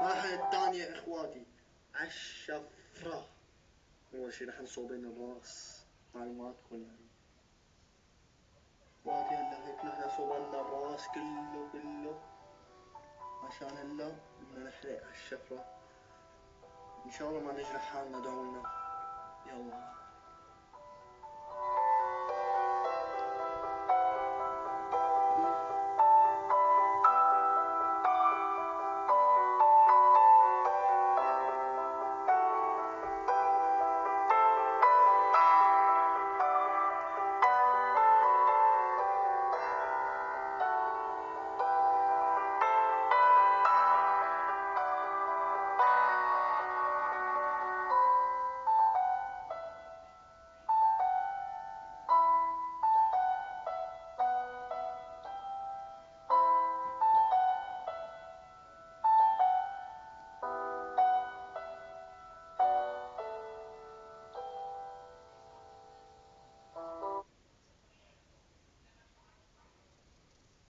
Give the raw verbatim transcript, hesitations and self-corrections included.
المرحلة الثانية يا اخواتي عالشفرة. اول شي نحن صوبين الراس معلوماتكم يعني. اخواتي هلا هيك نحن صوبنا الراس كله كله عشان هلا بدنا نحرق عالشفرة. ان شاء الله ما نجرح حالنا، دعونا. يلا.